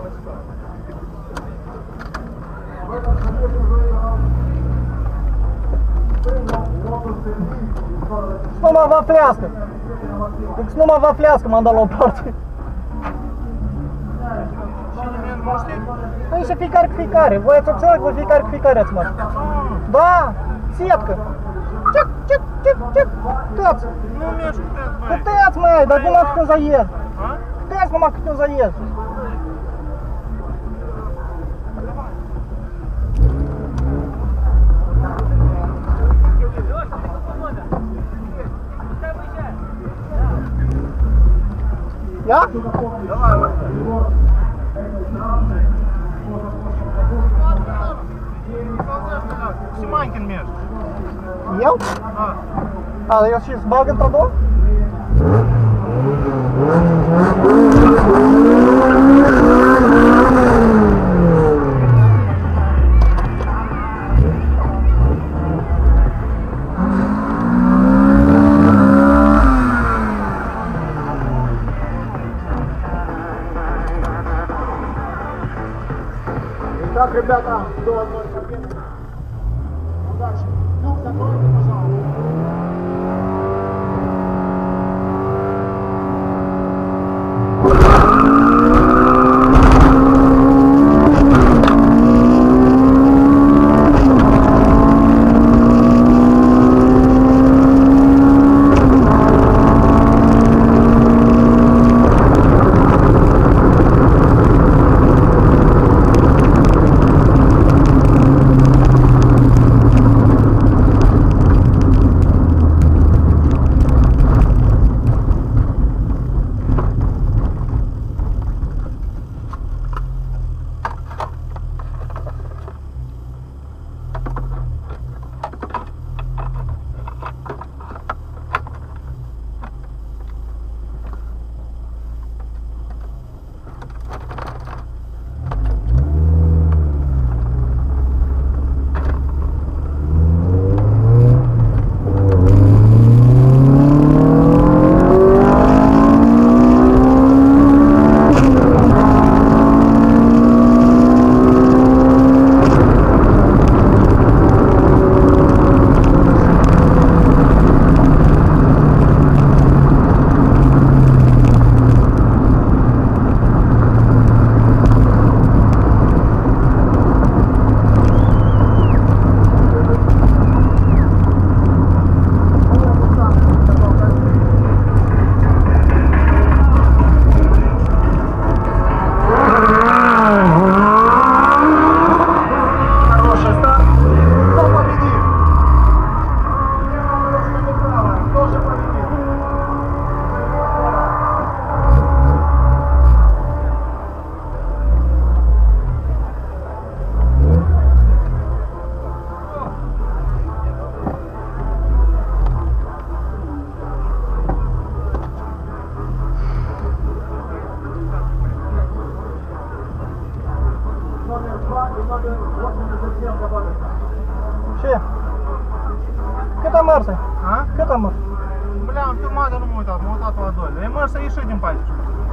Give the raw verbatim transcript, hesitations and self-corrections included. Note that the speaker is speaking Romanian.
Nu mă vaflească! Deci nu mă vaflească, m-am dat la o parte. Păi și fiecare cu fiecare. Voi ați observat că fiecare cu fiecare ați mers. Da, sietcă. Ciuc, ciuc, ciuc, ciuc. Tăți. Nu mergi cu tăți, băi. Cu tăți, măi, dar numai cât un zaiez. Tăți numai cât un zaiez. Ia? Давай, mă. Și mai când mergi. Eu? Da. A, dar eu și-ți bag într-o două? Так, ребята, кто одной кабины? Удачи. Люк закройте, пожалуйста. Ce? Cât am mers? A? Cât am mers? Bля, am filmat, dar nu m-am uitat, m-am uitat la doi. E mers să ieși din pace.